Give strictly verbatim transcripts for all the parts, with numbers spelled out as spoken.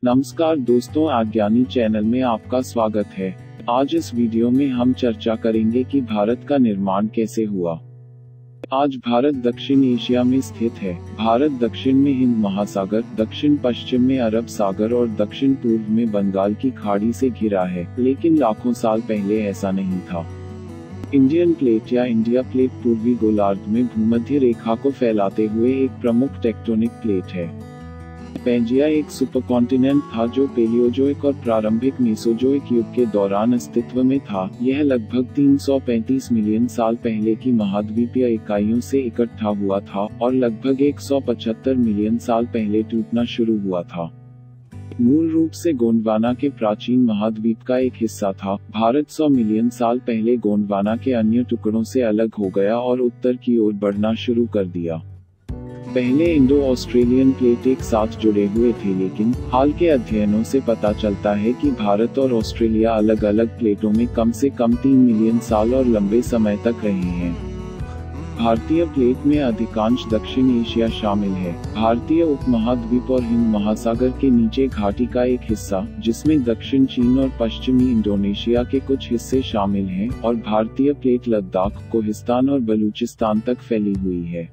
नमस्कार दोस्तों, आज ज्ञानी चैनल में आपका स्वागत है। आज इस वीडियो में हम चर्चा करेंगे कि भारत का निर्माण कैसे हुआ। आज भारत दक्षिण एशिया में स्थित है। भारत दक्षिण में हिंद महासागर, दक्षिण पश्चिम में अरब सागर और दक्षिण पूर्व में बंगाल की खाड़ी से घिरा है, लेकिन लाखों साल पहले ऐसा नहीं था। इंडियन प्लेट या इंडिया प्लेट पूर्वी गोलार्ध में भूमध्य रेखा को फैलाते हुए एक प्रमुख टेक्टोनिक प्लेट है। पैंजिया एक सुपरकॉन्टिनेंट था जो पेलियोजोइक और प्रारंभिक मेसोजोइक युग के दौरान अस्तित्व में था। यह लगभग तीन सौ पैंतीस मिलियन साल पहले की महाद्वीपीय इकाइयों से इकट्ठा हुआ था और लगभग एक सौ पचहत्तर मिलियन साल पहले टूटना शुरू हुआ था। मूल रूप से गोंडवाना के प्राचीन महाद्वीप का एक हिस्सा था। भारत सौ मिलियन साल पहले गोंडवाना के अन्य टुकड़ों से अलग हो गया और उत्तर की ओर बढ़ना शुरू कर दिया। पहले इंडो ऑस्ट्रेलियन प्लेट एक साथ जुड़े हुए थे, लेकिन हाल के अध्ययनों से पता चलता है कि भारत और ऑस्ट्रेलिया अलग अलग प्लेटों में कम से कम तीन मिलियन साल और लंबे समय तक रहे हैं। भारतीय प्लेट में अधिकांश दक्षिण एशिया शामिल है। भारतीय उपमहाद्वीप और हिंद महासागर के नीचे घाटी का एक हिस्सा, जिसमें दक्षिण चीन और पश्चिमी इंडोनेशिया के कुछ हिस्से शामिल हैं, और भारतीय प्लेट लद्दाख, कोहिस्तान और बलूचिस्तान तक फैली हुई है।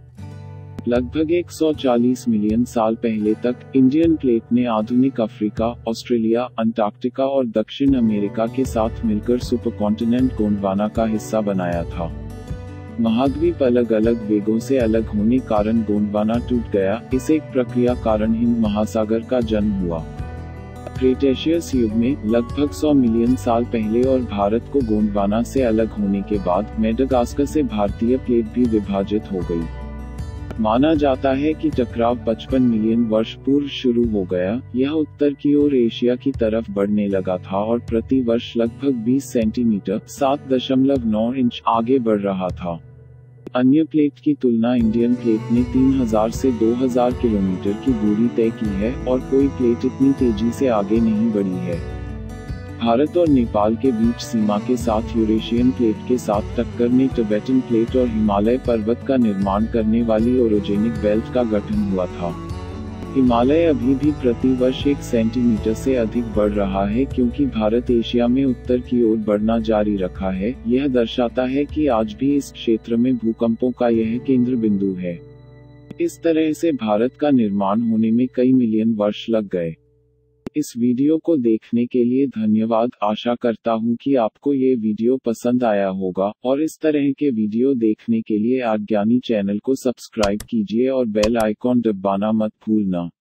लगभग एक सौ चालीस मिलियन साल पहले तक इंडियन प्लेट ने आधुनिक अफ्रीका, ऑस्ट्रेलिया, अंटार्कटिका और दक्षिण अमेरिका के साथ मिलकर सुपरकॉन्टिनेंट गोंडवाना का हिस्सा बनाया था। महाद्वीप अलग अलग वेगों से अलग होने कारण गोंडवाना टूट गया। इस एक प्रक्रिया कारण हिंद महासागर का जन्म हुआ। क्रेटेशियस युग में लगभग सौ मिलियन साल पहले और भारत को गोंडवाना से अलग होने के बाद मेडागास्कर से भारतीय प्लेट भी विभाजित हो गई। माना जाता है कि टकराव पचपन मिलियन वर्ष पूर्व शुरू हो गया। यह उत्तर की ओर एशिया की तरफ बढ़ने लगा था और प्रति वर्ष लगभग बीस सेंटीमीटर सात दशमलव नौ इंच आगे बढ़ रहा था। अन्य प्लेट की तुलना इंडियन प्लेट ने तीन हज़ार से दो हज़ार किलोमीटर की दूरी तय की है और कोई प्लेट इतनी तेजी से आगे नहीं बढ़ी है। भारत और नेपाल के बीच सीमा के साथ यूरेशियन प्लेट के साथ टक्कर ने टिबेटन प्लेट और हिमालय पर्वत का निर्माण करने वाली ओरोजेनिक बेल्ट का गठन हुआ था। हिमालय अभी भी प्रति वर्ष एक सेंटीमीटर से अधिक बढ़ रहा है क्योंकि भारत एशिया में उत्तर की ओर बढ़ना जारी रखा है। यह दर्शाता है कि आज भी इस क्षेत्र में भूकंपों का यह केंद्र बिंदु है। इस तरह से भारत का निर्माण होने में कई मिलियन वर्ष लग गए। इस वीडियो को देखने के लिए धन्यवाद। आशा करता हूँ कि आपको ये वीडियो पसंद आया होगा और इस तरह के वीडियो देखने के लिए आज ज्ञानी चैनल को सब्सक्राइब कीजिए और बेल आइकॉन दबाना मत भूलना।